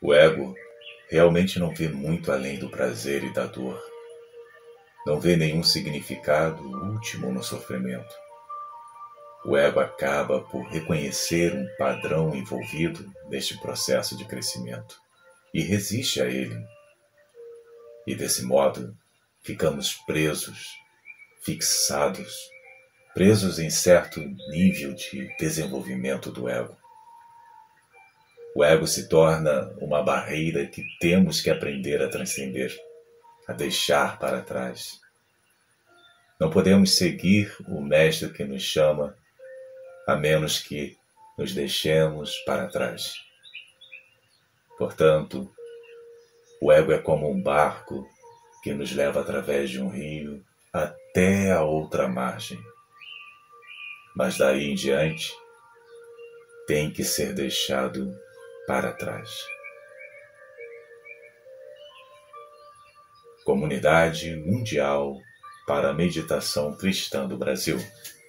O ego realmente não vê muito além do prazer e da dor. Não vê nenhum significado último no sofrimento. O ego acaba por reconhecer um padrão envolvido neste processo de crescimento e resiste a ele. E desse modo, ficamos fixados, presos em certo nível de desenvolvimento do ego. O ego se torna uma barreira que temos que aprender a transcender, a deixar para trás. Não podemos seguir o mestre que nos chama, a menos que nos deixemos para trás. Portanto, o ego é como um barco que nos leva através de um rio até a outra margem. Mas daí em diante, tem que ser deixado para trás. Comunidade Mundial para a Meditação Cristã do Brasil.